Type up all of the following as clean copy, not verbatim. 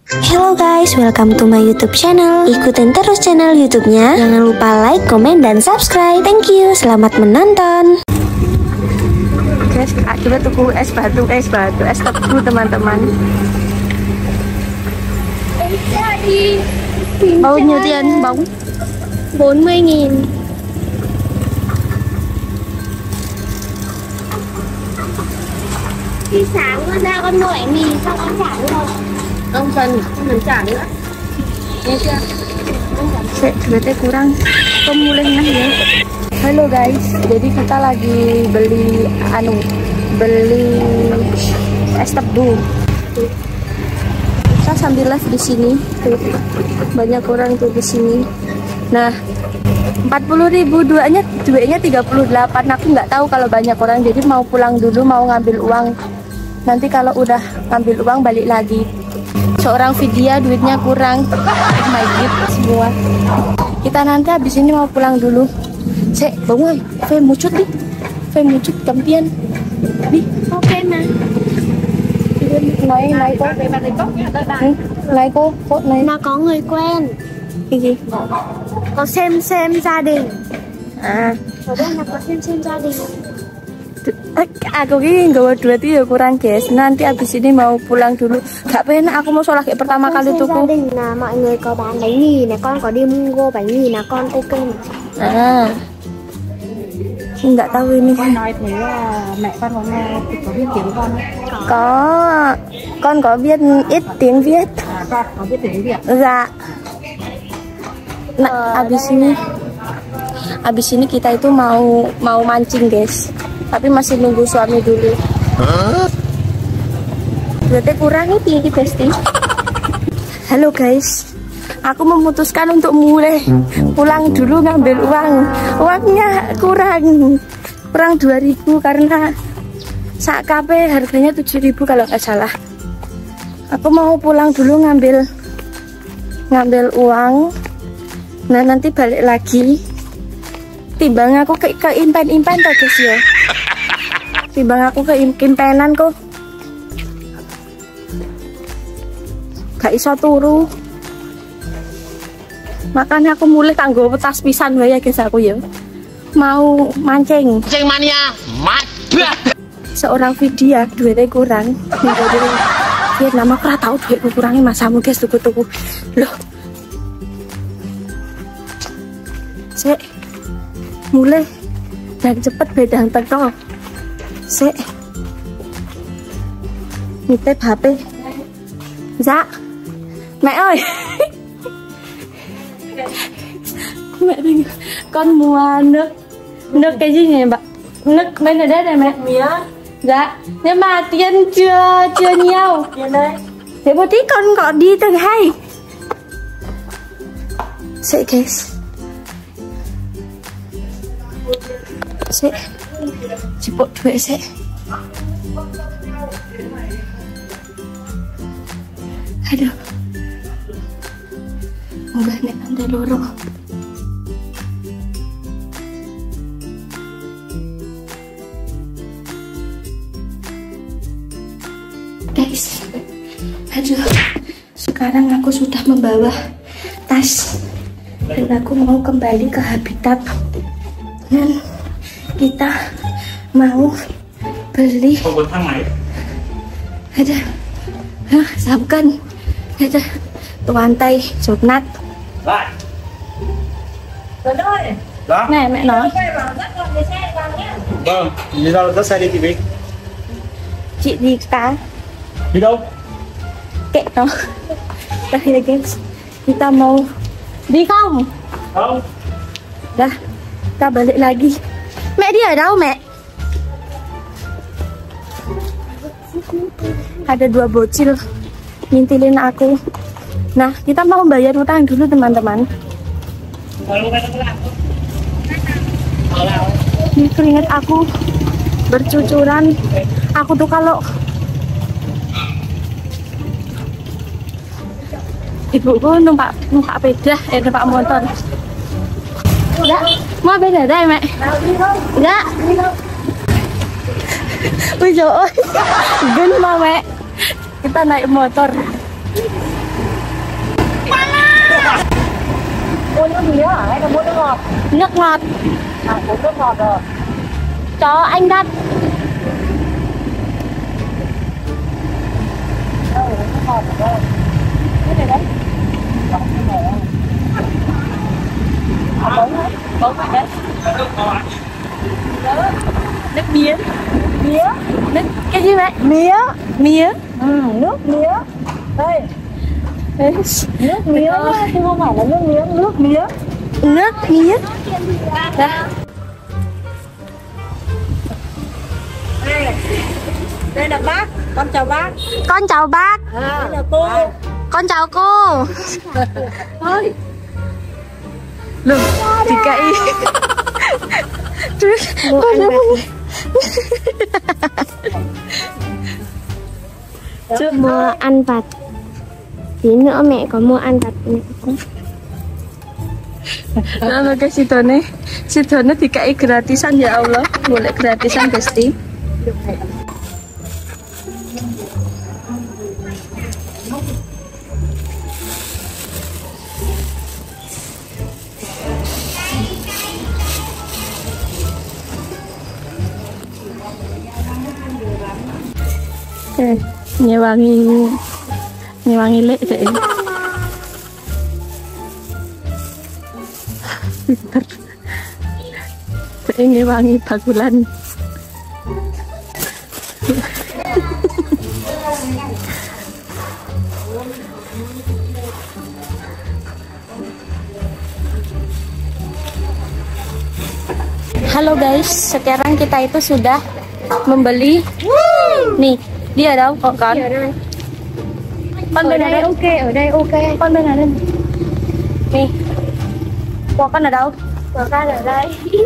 Hello guys, welcome to my YouTube channel. Ikutin terus channel YouTube-nya. Jangan lupa like, komen, dan subscribe. Thank you. Selamat menonton. Guys, coba tuku es batu, es tebu teman-teman. Bao nhiêu tiền bóng? 40.000. Khi sáng con ra con nuôi mì xong con trả luôn. Ông cần trả nữa. Nghe chưa? Duitnya kurang. Pemulih ya. Halo guys, jadi kita lagi beli es tebu. Kita sambil live di sini. Tuh, banyak orang tuh di sini. Nah, 40.000 duitnya 38. Aku nggak tahu kalau banyak orang, jadi mau pulang dulu, mau ngambil uang. Nanti kalau udah ngambil uang balik lagi. Seorang Vidya duitnya kurang. Oh my god, semua. Kita nanti habis ini mau pulang dulu. Sek, bangun. Phê một chút đi. Phê một chút cầm tiền. Đi. Ok mà. Này cô. Cô này. Mà có người quen. Cái gì? Có xem gia đình. À. Ở đây là có xem gia đình. Aku ini gak duit ya kurang guys. Nanti abis ini mau pulang dulu. Gak penak aku mau sholat kayak pertama kali tuh. Gia đình là mọi người có bán bánh mì này, con có đi mua bánh mì là con ok mà. À. Nggak tahu ini. Con nói thấy là mẹ con có nghe, có biết tiếng con không? Có. Con có biết ít tiếng Việt. À, con có biết tiếng Việt. Dạ. Nah, abis ini kita itu mau mancing guys. Tapi masih nunggu suami dulu. Duitnya kurang nih tinggi besti. Halo guys, aku memutuskan untuk mulai pulang dulu ngambil uang. Uangnya kurang 2.000 karena sak KP harganya 7.000 kalau nggak salah. Aku mau pulang dulu ngambil uang. Nah nanti balik lagi. Timbang aku ke impen tuh guys ya. Timbang aku ke impenan kok. Gak iso turu. Makanya aku mulai kanggo petas pisan wae ya guys aku ya. Mau mancing. Mancing mania. Mabak. Seorang Vidya duitnya kurang. Dia nama aku tahu duitku kurangnya masamu guys tuku-tuku. Loh. Sek. Mulai dan cepet bedang teko. Sek. Nitip HP. Dạ. Mẹ ơi. Mẹ đi. Con mua nước cái gì nhỉ bạn? Nước bên này đấy này mẹ. Mía. Dạ. Nhưng mà tiền chưa nhiều. Tiền đây. Thế một tí con gọi đi từng hay. Sek guys. Sek. Cepet duit sek. Aduh. Enggak nek anda loro. Guys. Aduh. Sekarang aku sudah membawa tas dan aku mau kembali ke habitat. Dan kita mau beli ada sabkan ada tuan tay chột nát. Đó. Này mẹ nói. Vâng, đi đâu dắt xe đi chị Vy? Chị đi cá. Đi đâu? Kệ nó. Đây là guys. Kita mau đi không? Không. Dah, kita balik lagi. Mẹ đi ở đâu mẹ? Ada 2 bocil ngintilin aku. Nah, kita mau bayar utang dulu teman-teman. Ini keringat aku bercucuran. Aku tuh kalau ibuku numpak sepeda, numpak motor. Dạ, mau bên ở đây mẹ. Dạ. Ui dồi ôi, gân mà mẹ. Kita naik motor. mía hả? Hay là mua nước ngọt? Nước ngọt. À, uống nước ngọt rồi. Cho anh đắt. Đâu, uống nước ngọt rồi đâu. Cái này đấy. Bóng cái này đấy. À, bóng đấy. Bóng này đấy. Nước mía. Mía. Nước cái gì vậy? Mía. Mía. Nước mía. Đây. Nước mía chứ không phải là nước miếng, nước mía. Nước mía. Đây là bác, con chào bác. Con chào bác. Đây là cô. Con chào cô. Thôi. Lừng thì cậy. Mua ăn vặt. Tí nữa mẹ có mua ăn vặt mẹ cũng. Nah, guys, itu nih. Situ nih DKI gratisan ya Allah. Boleh gratisan pasti. Nyewangi lek deh. Pinter. Ini wangi bagulan. Halo guys, sekarang kita itu sudah membeli. Nih, dia đâu còn con. Con bên này ok, ở đây ok. Con bên này đây. Nè. Của con ở đâu? Của con ở đây.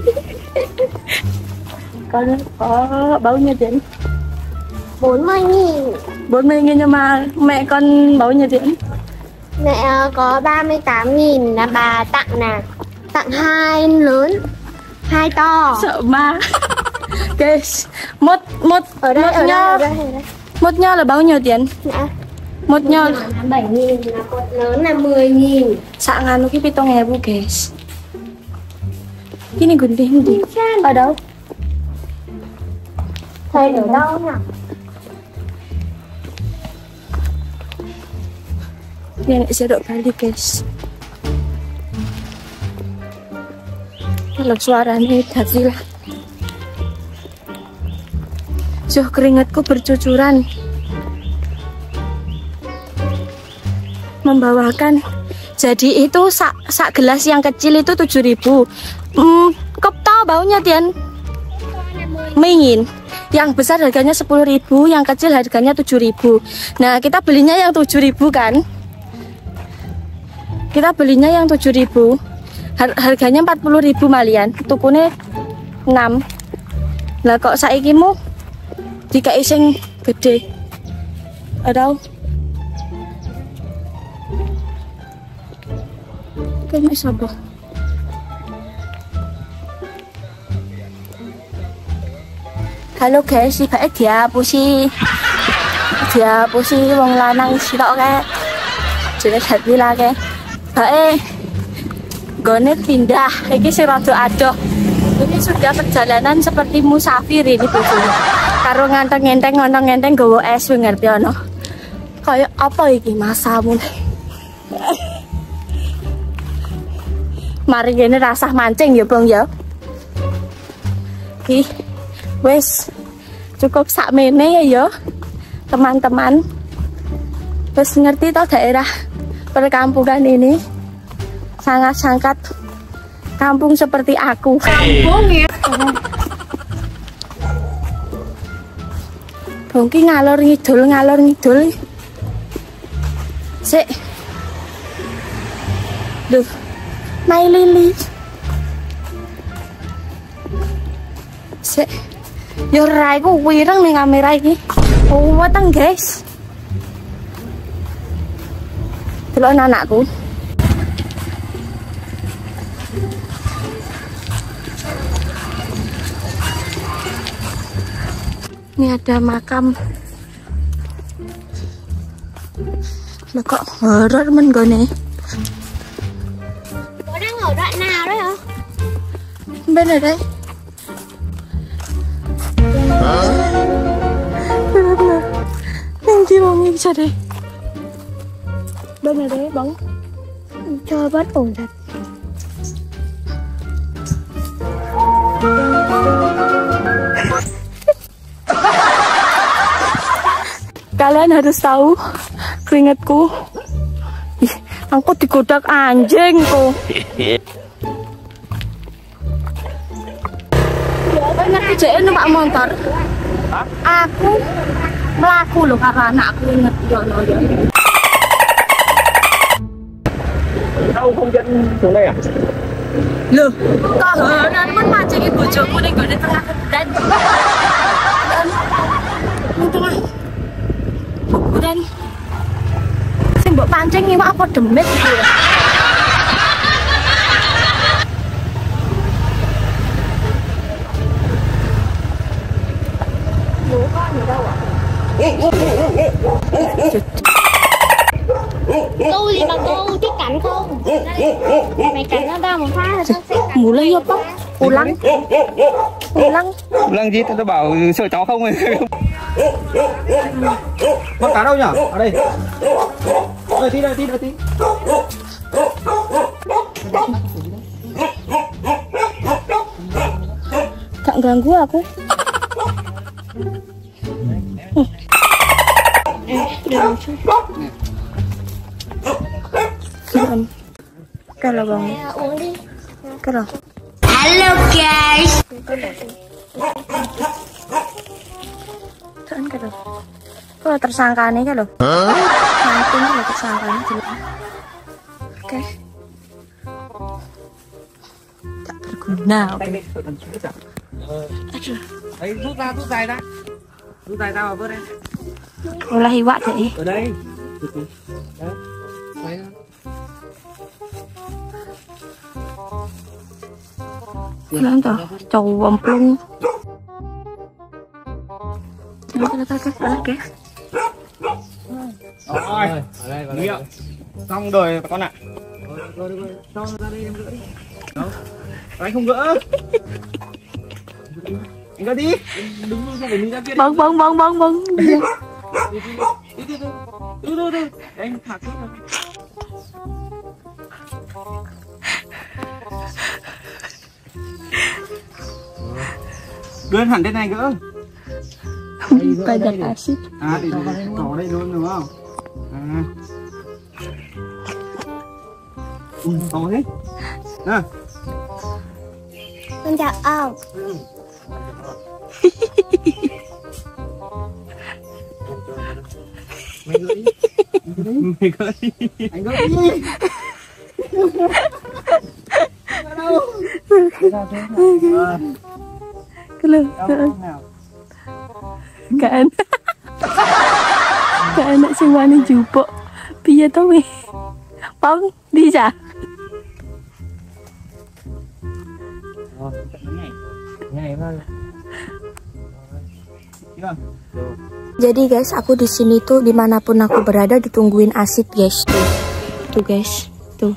Con có bao nhiêu tiền? 40.000. 40.000 nhưng mà mẹ con bao nhiêu tiền? Mẹ có 38.000 là bà tặng nè. Tặng 2 lớn, 2 to. Sợ ma. Guys, một Ở đây, ở nho. đây. Một nho là bao nhiêu tiền? Dạ. Một nho là 7.000, là cột lớn là 10.000. Saan cái pitong ebu guys. Ini gunting đi. Ở đâu? Thầy ở đâu nhỉ? Nenek Zero kali guys. Kalau suaranya tadi lah. Keringatku bercucuran. Membawakan. Jadi itu sak gelas yang kecil itu 7.000. Kop tau baunya Tian? Mingin. Yang besar harganya 10.000, yang kecil harganya 7.000. Nah, kita belinya yang 7.000 kan? Kita belinya yang 7.000. Harganya 40.000 malian. Tukune 6. Lah kok saiki mu dikai sing gede. Ở đâu? Cái máy sập rồi. Halo guys, si phải dia pusi wong lanang sitok kae. Jenenge Hadwila kae. Bae gone pindah, iki sing rada adoh. Ini sudah perjalanan seperti musafir ini bojone. Karo ngenteng gawa es ngerti ono. Kayak apa iki masamu? Mari gini rasah mancing ya Bang ya. Ih, wes cukup sakmene ya teman-teman. Wes ngerti toh daerah perkampungan ini sangat-sangat kampung seperti aku. Kampung ya. Bongki ngalor ngidul. Sik. Duh. My Lily. Sik. Yo raiku wireng ning kamera iki. Weteng, guys. Delok anakku. Ini ada makam. Lah kok horor men gone. ở đoạn nào đấy hả? Bên này đây. Anh chị bóng nhìn sao đây? Bên này đấy bóng. Chơi bất ổn thật. Kalian harus tahu keringatku. Ih, aku digodak anjing kok. Ingat kejadian numpak motor. Aku melaku loh karena anakku inget ya. Đâu không dẫn xuống đây à? Loh, kahanan men mancingi bojoku ning gone tengah dan. Tengah. Dan sing mbok pancing iki apa demit iki ya? Tôi thì bằng câu thích cắn không? Mày cắn nó ra một phát rồi tao sẽ cắn. Mulai apa? Ulang. Ulang. Lăng gì tôi bảo sợ chó không ấy. Con cá đâu nhỉ? Ở đây. Đây tí. Gak ganggu aku. Kalau bang, Uống đi. kalau. Hello guys. Kan kalau. Kalau tersangka nih kalau. Nanti kalau tersangka nih jelas. Oke. Tak berguna. Đấy, rút dài ra. Rút dài ra vào bớt đây. Olah hiwak deh. Ở đây. Đấy. Đấy. Kalian tuh cowok emplung. Oke. Rồi. Ở đây vào đây. Xong rồi con ạ. Rồi. Cho ra đây em gỡ đi. Đâu? Anh không gỡ. Anh gỡ đi. Đứng luôn, không phải mình ra kia. Bông. Đi. Đưa. Anh thả chút rồi. Đưa hẳn trên này gỡ. Banyak asik. À thì cỏ đây luôn đúng không? À. To thế. À. Con chào ông. Mày gỡ đi. Anh gỡ đi. Kan anak sing wani jupuk piye to wi Pong đi chả jadi guys, aku di sini tuh dimanapun aku berada ditungguin asid guys, tuh guys, tuh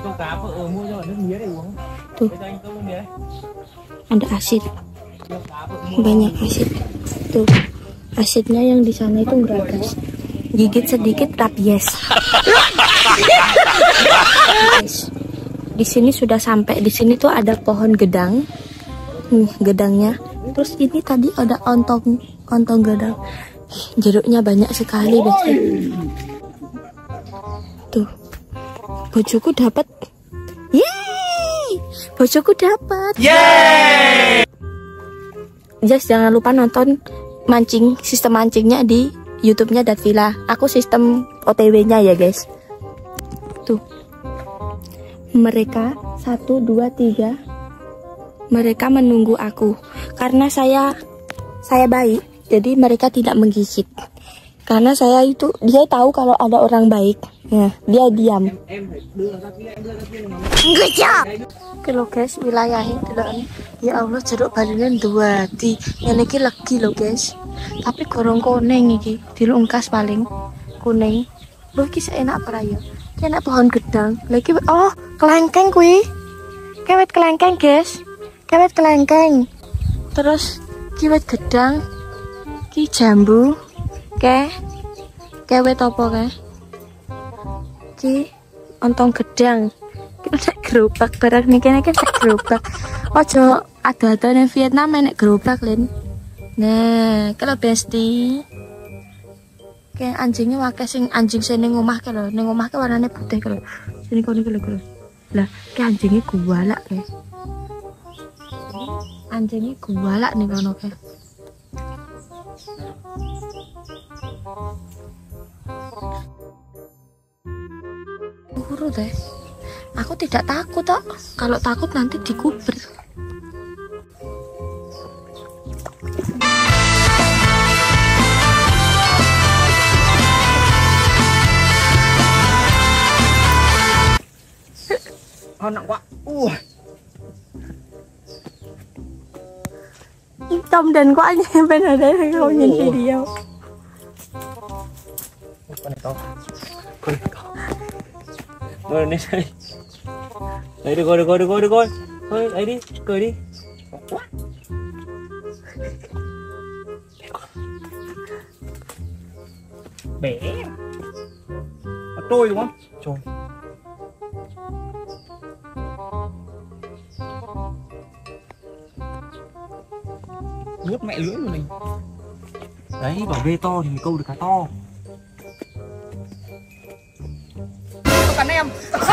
ada asid, banyak asid, tuh asidnya yang di sana itu enggak guys, gigit sedikit rabies. Guys, di sini sudah sampai, di sini tuh ada pohon gedang, nih gedangnya, terus ini tadi ada ontong gedang. Jeruknya banyak sekali guys. Tuh, bojoku dapat. Yeay, bojoku dapat. Yeay. Just jangan lupa nonton mancing, sistem mancingnya di YouTube-nya Datvilla. Aku sistem OTW-nya ya guys. Tuh, mereka 1, 2, 3. Mereka menunggu aku karena saya baik. Jadi mereka tidak menggigit. Karena saya itu, dia tahu kalau ada orang baik. Nah, dia diam. Oke lo guys, wilayahnya delok. Ya Allah, jeruk balinya dua di. Yang iki legi lo guys. Tapi gorong kuning iki, dilungkas paling kuning. Lo iki enak apa ya? Enak pohon gedang. Lagi oh, kelengkeng kuwi. Kewet kelengkeng, guys. Kewet kelengkeng. Terus kiwet gedang. Ki jambu. Kewet apa ke? Ki ontong gedang. Kita nek gerobak barang nih kene nek gerobak. Ojo ada ning Vietnam nek gerobak Lin. Nah, kalau besti. Kayak anjingnya wakai sing anjing sing ning omah ke lho. Ning omah ke warnane putih ke lho. Sini kono ke lho. Lah, kayak anjingnya guwalak ke. Anjingnya guwalak ning kono ke. Guru deh. Aku tidak takut toh. Kalau takut nanti dikubur. Nặng quá. Tâm đình của anh em bên này để không nhìn video. Con này to. Con này to. Rồi lên đây. Đấy được rồi. Thôi ấy đi, cười đi. Bé. Nó trôi đúng không? Trôi. Nuốt mẹ lưỡi của mình. Đấy, bảo bê to thì mình câu được cá to. Có cắn em.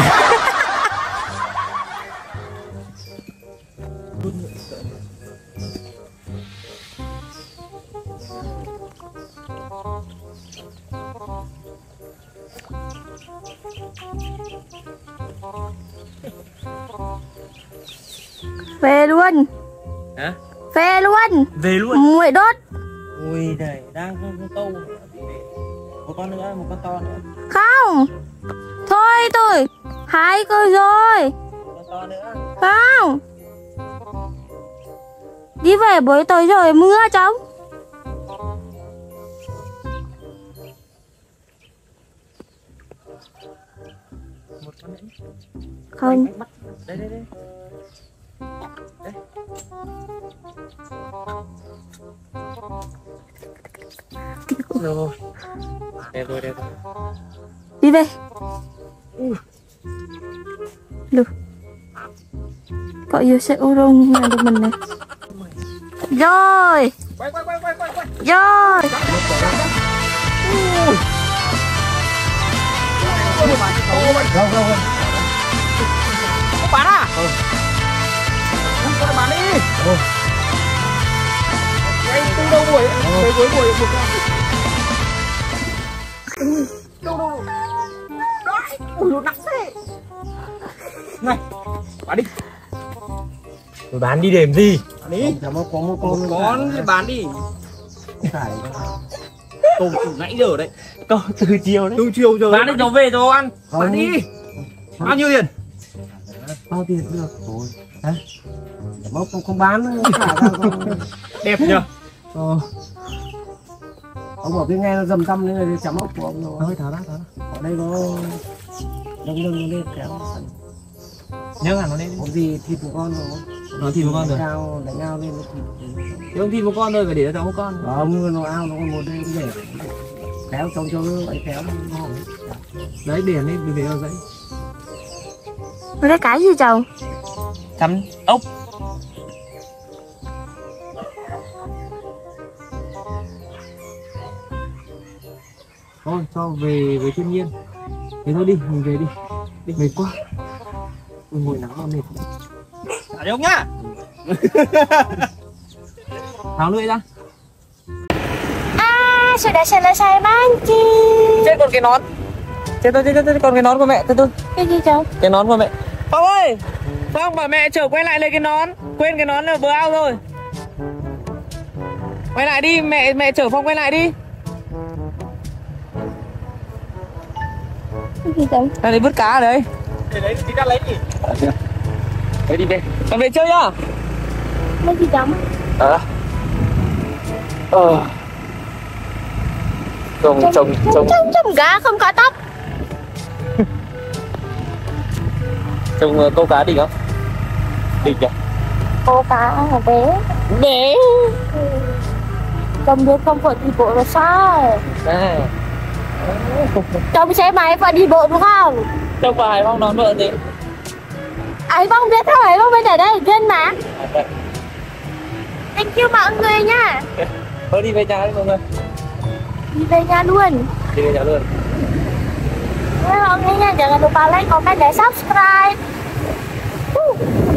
Về luôn. Hả? Về luôn. Về luôn. Muội đốt. Ui này, đang câu. Một con nữa, một con to nữa. Không. Thôi tôi. 2 cơ rồi. Một con to nữa. Không. Đi về buổi tối rồi mưa cháu. Một con nữa. Không. Đây. Đấy. Rồi. Đẹp rồi. Đi về. Được. Có yêu sẽ ô rông nhà được mình này. Rồi. Quay. Rồi. Có bán à? Con này bán đi. Quay từ đầu buổi tới cuối buổi một con. Đâu. Đấy. Ui nó nặng thế. Này, bán đi. Tôi bán đi để làm gì? Bán đi. Một con thì bán đi. phải Câu từ nãy giờ đấy. câu từ chiều đấy. Từ chiều giờ. Bán đi cháu về cho ăn. Bán đi. Bao nhiêu tiền? Bao tiền được rồi. Hả? Bốc không bán thả ra con. Đẹp nhờ. Ông bảo cái nghe nó dầm tâm đấy là chấm ốc của ông rồi. Thôi thả ra. Ở đây có đông lên kéo. Nhớ hẳn nó lên. Có gì thịt một con rồi. Nó thịt một con rồi. Đánh ao lên nó thịt. Thế ông thịt một con thôi phải để cho cháu một con. Không, nó ao nó còn một đây để kéo cho ấy kéo nó ngon. Đấy để lên đừng để vào giấy. Cái gì chồng? Chấm ốc. Thôi cho về với thiên nhiên. Thế thôi đi, mình về đi. Mệt quá. Ui, ngồi nắng mà mệt. Thả đi ông nhá. Tháo lưỡi ra. Sudah selesai mancing. Chết còn cái nón. Chết còn cái nón của mẹ. Thôi. Cái gì cháu? Cái nón của mẹ. Phong ơi. Phong bảo mẹ chở quay lại lấy cái nón. Quên cái nón ở bờ ao rồi. Quay lại đi, mẹ chở Phong quay lại đi. Cái gì cháu? Đây vứt cá ở đấy. Để đấy tí ra lấy gì? Đấy đi về. Con về chơi nhá. Cái gì cháu? Trông gà không có tóc. Trông câu cá đi không? Đi chưa? Cô cá bé. Bé. Chồng biết không phải đi bộ là sao? À. Chồng xe máy phải đi bộ đúng không? Đâu phải không nói nữa gì. Ấy bông biết thôi, ấy bông bên ở đây gần mà. Thank you mọi người nha. Thôi đi về nhà đi mọi người. Đi về nhà luôn. Đi về nhà luôn. Mọi người nha, jangan lupa like, comment, dan subscribe.